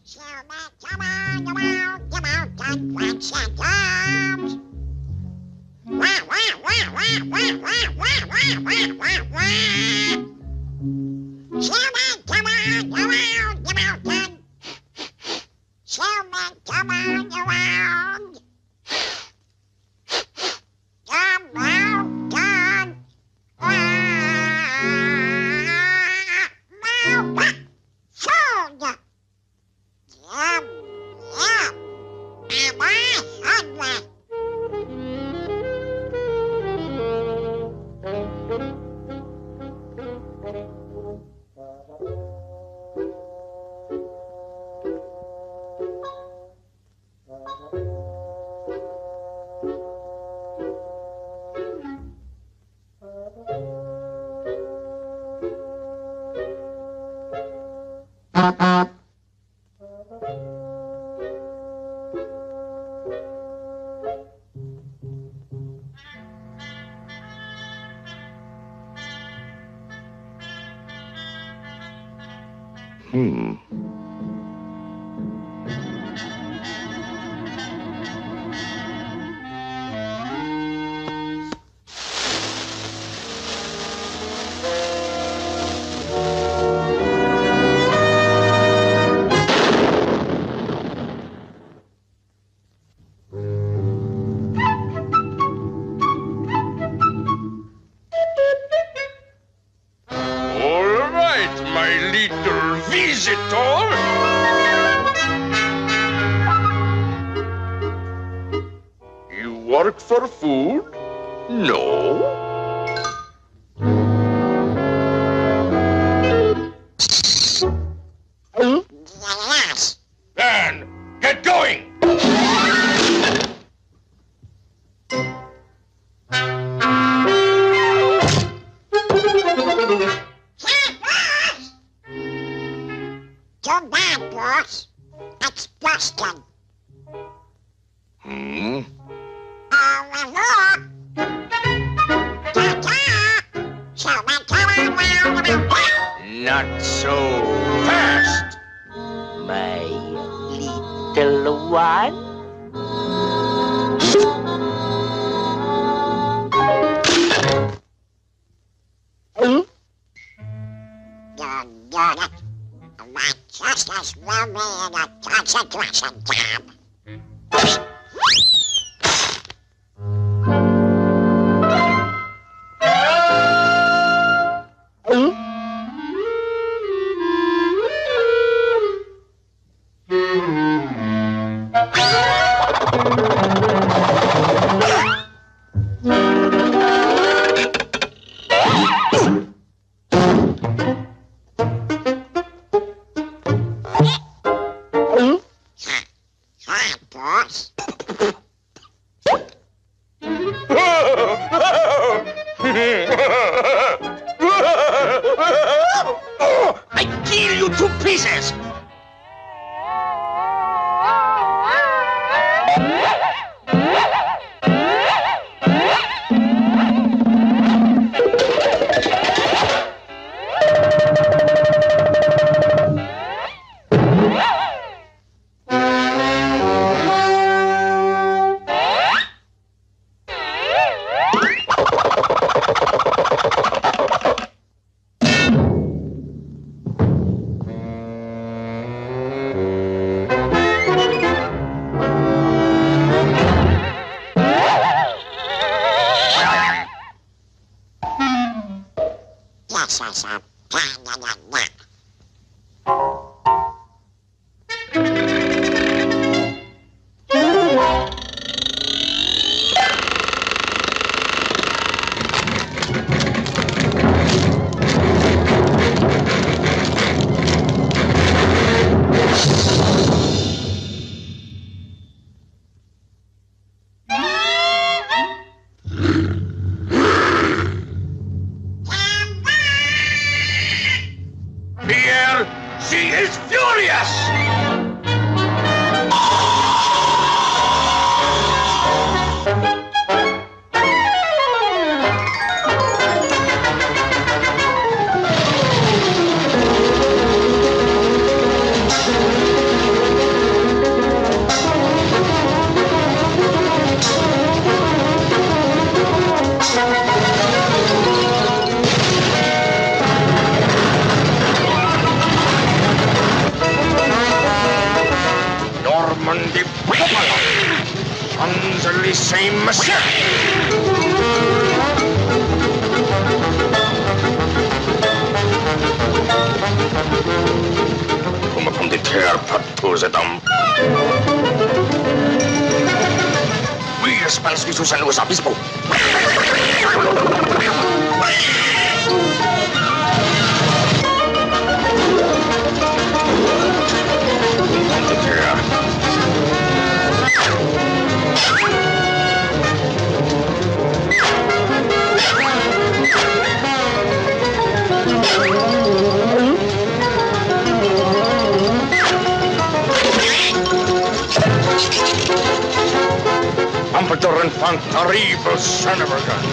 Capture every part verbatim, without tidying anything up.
Snowman, come on, come on, come on, come on, Santa Claus. Wah, wah, wah, wah, wah, wah, wah, wah, wah, wah, wah. Snowman, come on, come on, come on, come. Snowman, come on, come on. Come on, come. Wah, wah, wah. Food. Yum, yum. Am I hungry? Hmm. All right, my little visitor. You work for food? No. Yes. Then get going. Too bad, boss. It's Boston. Hmm? Au revoir. Ta-ta. Snowman, come on, wow, wow, wow. Not so fast. My little one? You're doing it. My justice will be in a concentration camp. Hi, boss. I kill you to pieces. Yes, yes, I'm kind of a nut. Pierre, she is furious! on the Buffalo. Under the same machine. Come upon the tear, Patuzetum. We Spansky Susan Luis Obispo. Amperdor and Font Terrible son of a gun.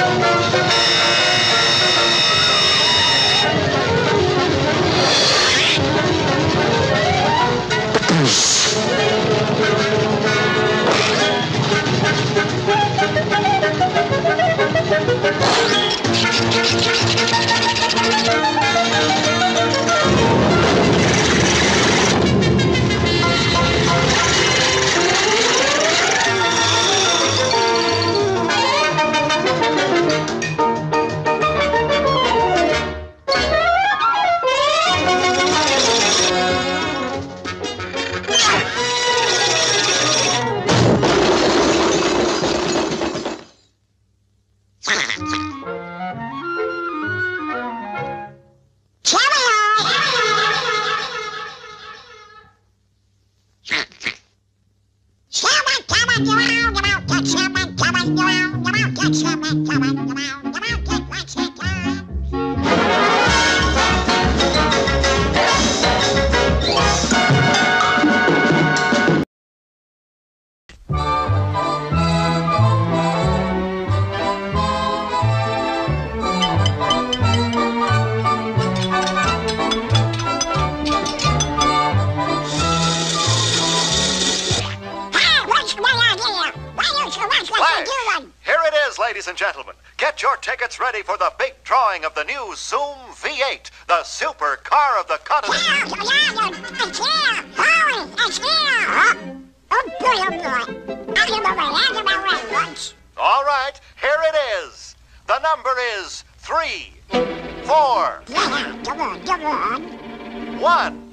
Ladies and gentlemen, get your tickets ready for the big drawing of the new Zoom V eight, the super car of the continent. It's here! Hurry! It's here! Oh, boy, oh, boy. I don't know where I am already once. All right, here it is. The number is three, four, Yeah, come on, come on. one.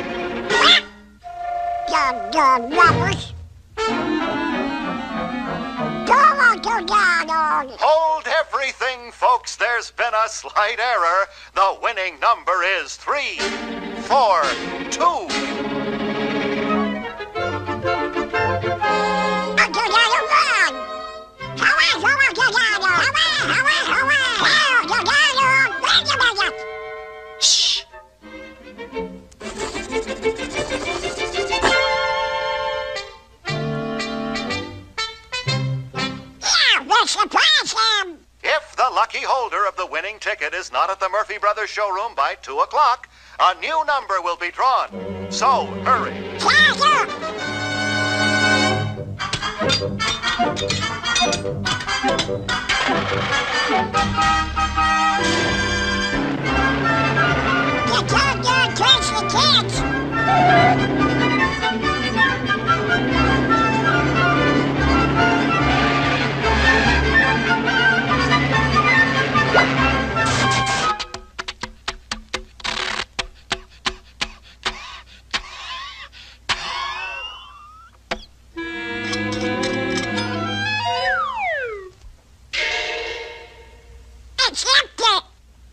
Dum, dum, numbers. Hold everything, folks. There's been a slight error. The winning number is three, four, two. Shh. Surprise him! If the lucky holder of the winning ticket is not at the Murphy Brothers showroom by two o'clock, a new number will be drawn. So, hurry. You told your twins the kids! It's empty!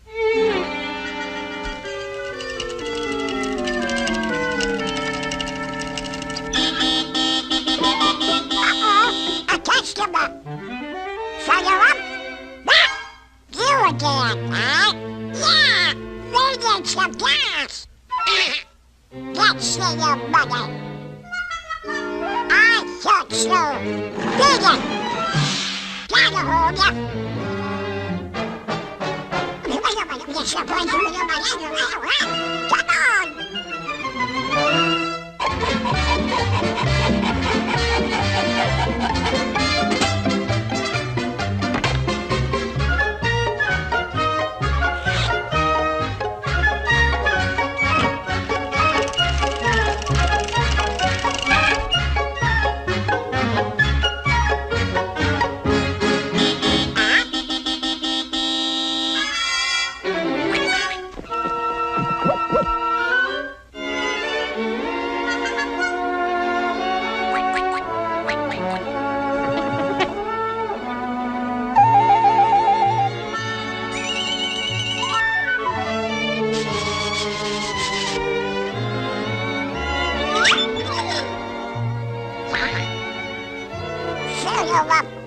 Uh-oh, a customer. So you're up? What? You again, huh? Yeah, we need some gas. Let's see your money. I thought so. Vegan! Gotta hold ya. Come on!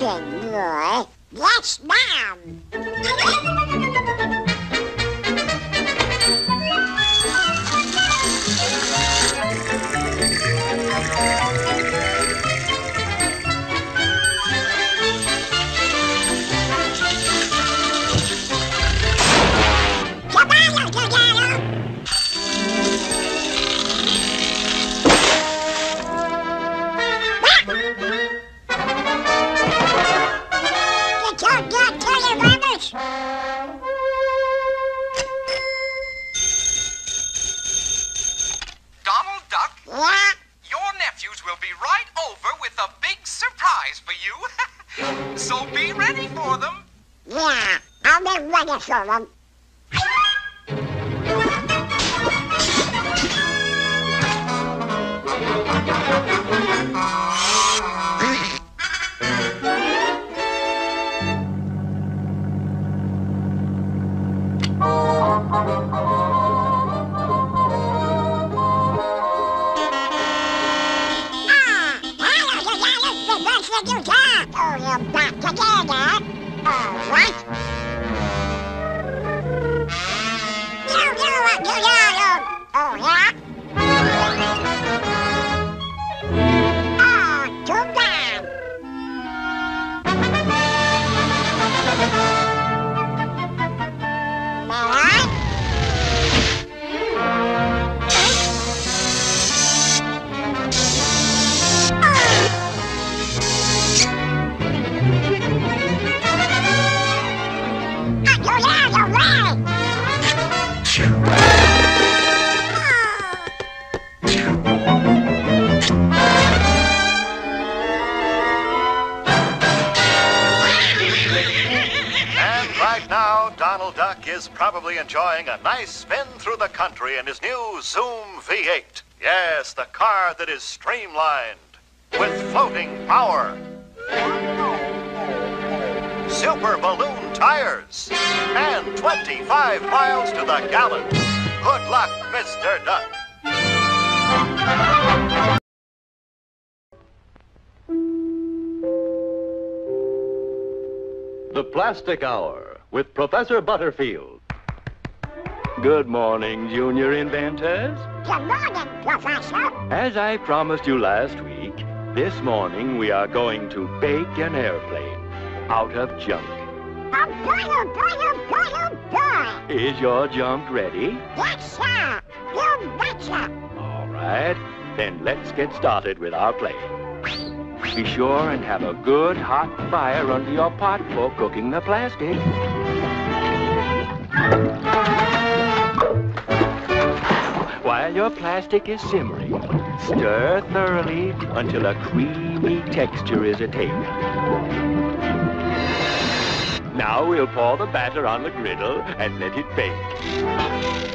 good boy. Yes, ma'am. Donald Duck? Yeah? Your nephews will be right over with a big surprise for you. So be ready for them. Yeah, I'll be ready for them. Oh, you're back together. All right. You do what you do. Oh, yeah? Oh, too bad. Alright? Now, Donald Duck is probably enjoying a nice spin through the country in his new Zoom V eight. Yes, the car that is streamlined with floating power, super balloon tires, and twenty-five miles to the gallon. Good luck, Mister Duck. The Plastic Hour with Professor Butterfield. Good morning, junior inventors. Good morning, Professor. As I promised you last week, this morning we are going to bake an airplane out of junk. Oh, boy, oh, boy, oh, boy, oh, boy. Is your junk ready? Yes, sir. You betcha. All right, then let's get started with our plane. Be sure and have a good hot fire under your pot for cooking the plastic. While your plastic is simmering, stir thoroughly until a creamy texture is attained. Now we'll pour the batter on the griddle and let it bake.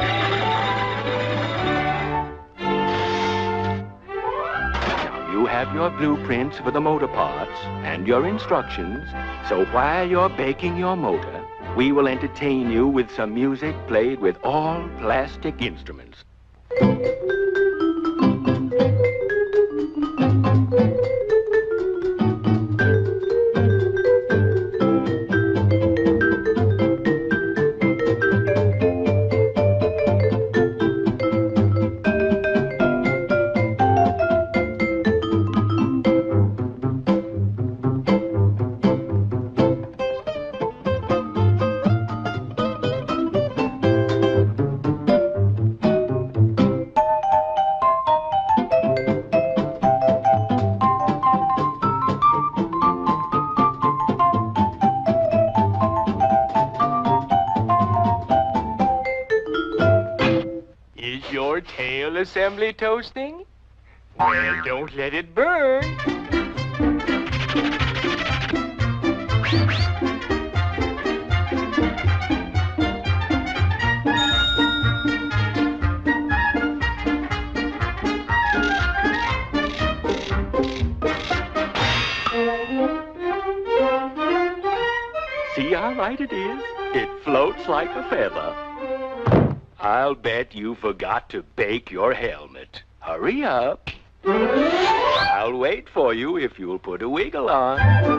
You have your blueprints for the motor parts and your instructions, so while you're baking your motor, we will entertain you with some music played with all plastic instruments. Tail assembly toasting? Well, don't let it burn. See how light it is? It floats like a feather. I'll bet you forgot to bake your helmet. Hurry up. I'll wait for you if you'll put a wiggle on.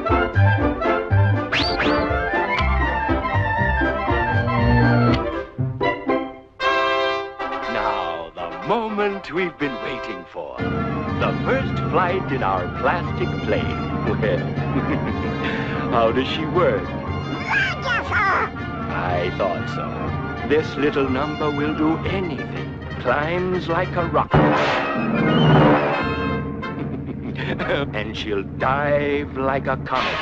Now, the moment we've been waiting for. The first flight in our plastic plane. Well, how does she work? Wonderful! I thought so. This little number will do anything. Climbs like a rocket. And she'll dive like a comet.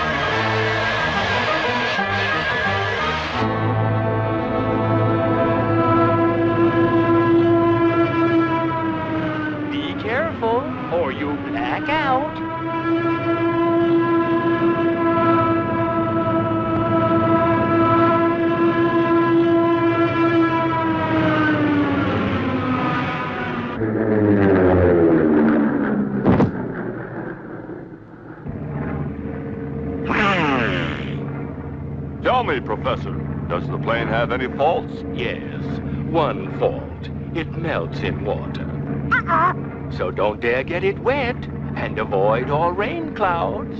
Be careful, or you black out. Tell me, Professor, does the plane have any faults? Yes, one fault. It melts in water. Uh-oh. So don't dare get it wet, and avoid all rain clouds.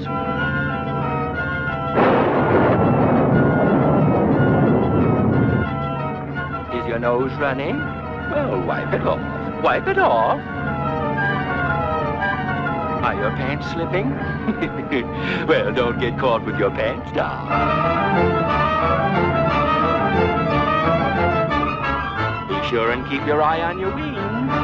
Is your nose running? Well, wipe it off. Wipe it off. Are your pants slipping? Well, don't get caught with your pants down. Be sure and keep your eye on your wings.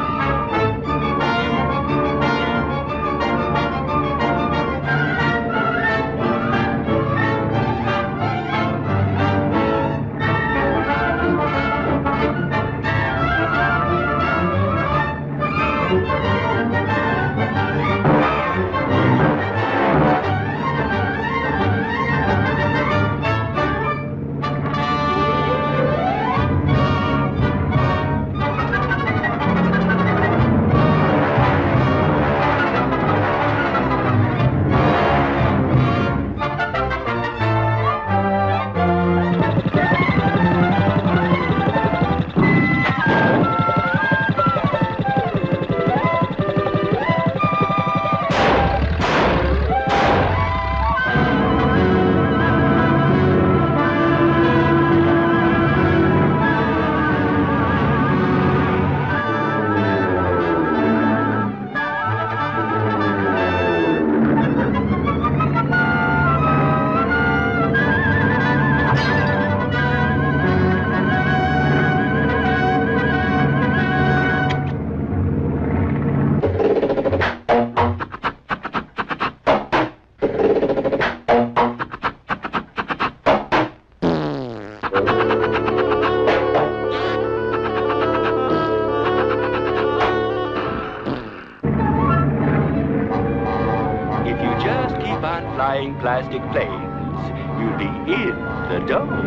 Flying plastic planes, you'll be in the dome.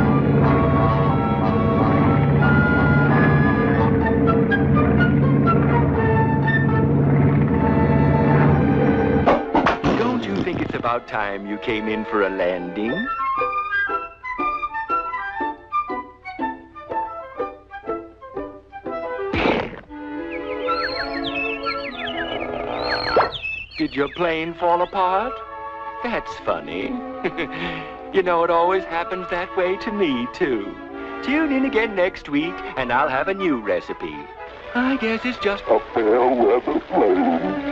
Don't you think it's about time you came in for a landing? Did your plane fall apart? That's funny. You know, it always happens that way to me, too. Tune in again next week, and I'll have a new recipe. I guess it's just a fair weather plane.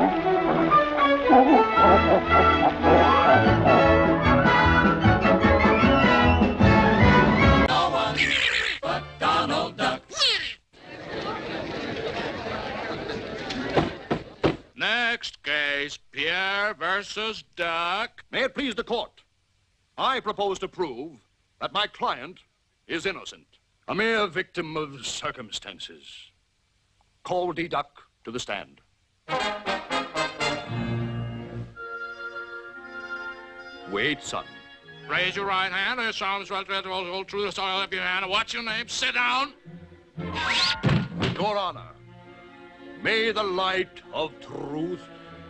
No one but Donald Duck. Next case, Pierre versus Duck. May it please the court, I propose to prove that my client is innocent, a mere victim of circumstances. Call D. Duck to the stand. Wait, son. Raise your right hand. This arm is right all through the soil of your hand. What's your name? Sit down. Your Honor, may the light of truth,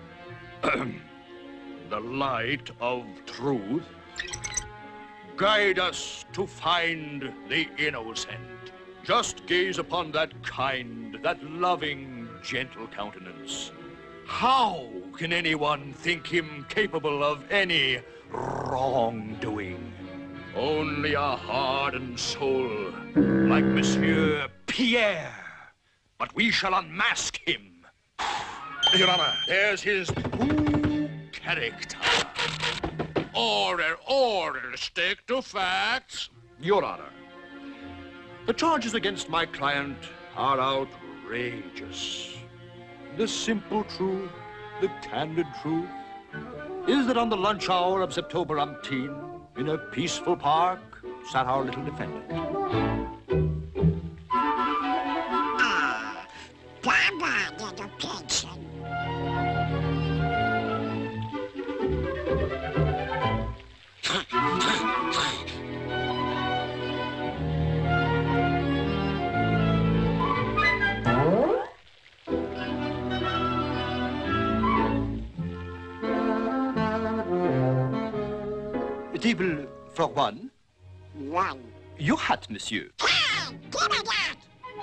the light of truth, guide us to find the innocent. Just gaze upon that kind, that loving, gentle countenance. How can anyone think him capable of any wrongdoing? Only a hardened soul like Monsieur Pierre. But we shall unmask him. Your Honor, there's his character. Order, order, stick to facts. Your Honor, the charges against my client are outrageous. The simple truth, the candid truth, is that on the lunch hour of September umpteen, in a peaceful park, sat our little defendant. Ah, Baba, little pigeon. Table for one. One. Your hat, monsieur. Hey, give me that!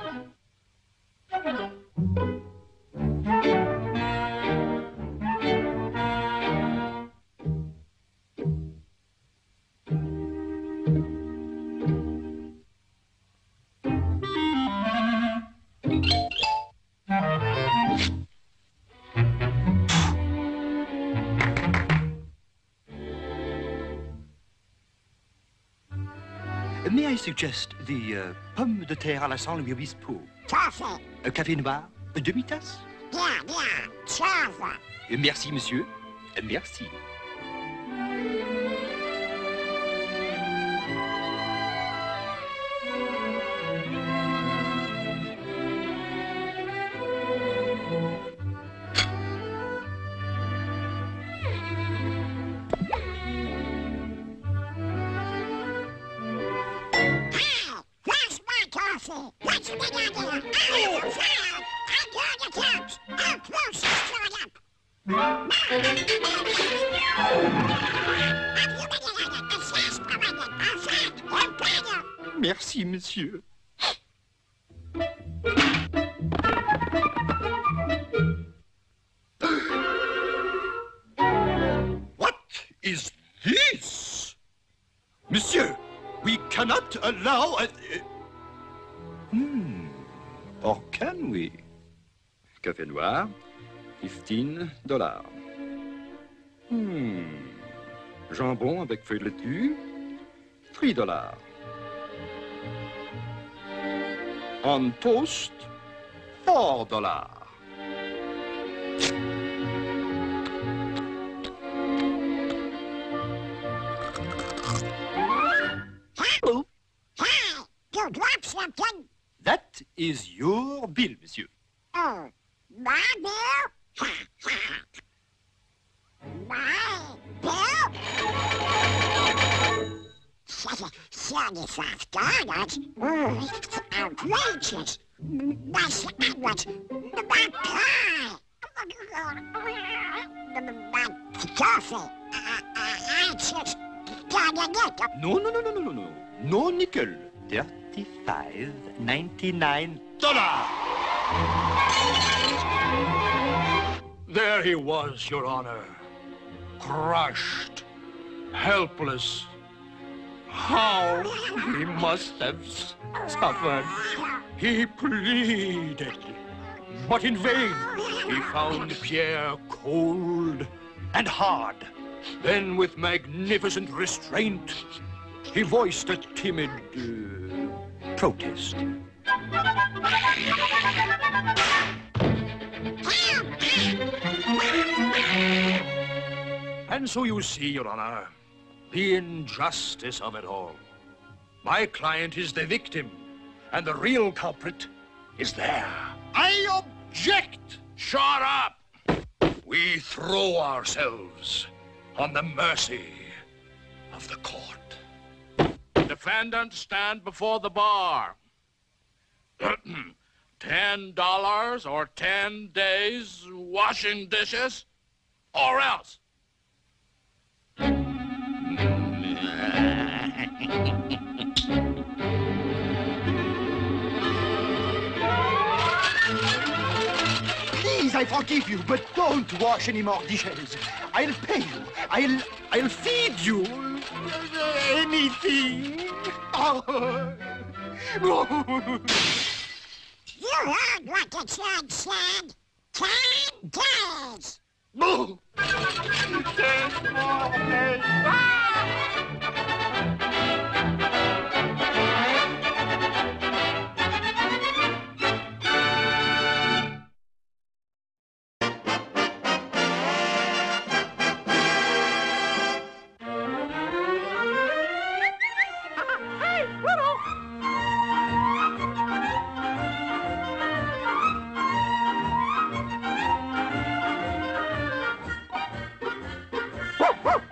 May I suggest the uh, pomme de terre à la San Luis Obispo? Coffee. Un café noir, une demi-tasse? Bien, bien. Chauve. Euh, Merci, monsieur. Euh, Merci. What's the big idea? I am fired! I'm going to catch! I'll close this joint up! Merci, monsieur. What is this? Monsieur, we cannot allow a... Hmm. Or can we? Café noir, fifteen dollars. Hmm. Jambon avec feuilles de laitue, three dollars. On toast, four dollars. Oh. Hey, you dropped something. That is your bill, monsieur. Oh, my bill? My bill? Seventy-five dollars? Oh, it's outrageous. My sandwich, my pie, my coffee. I, I, I just gotta get them. No, no, no, no, no, no, no. No nickel. Thirty-five ninety-nine dollars. There he was, Your Honor. Crushed, helpless. How he must have suffered. He pleaded, but in vain. He found Pierre cold and hard. Then, with magnificent restraint, he voiced a timid uh, protest. And so you see, Your Honor, the injustice of it all. My client is the victim, and the real culprit is there. I object! Shut up! We throw ourselves on the mercy of the court. Defendant, stand before the bar. Ten dollars or ten days washing dishes, or else. I forgive you, but don't wash any more dishes. I'll pay you. I'll, I'll feed you anything. Oh. You heard what the judge said. Ten days. No. Woo, woo.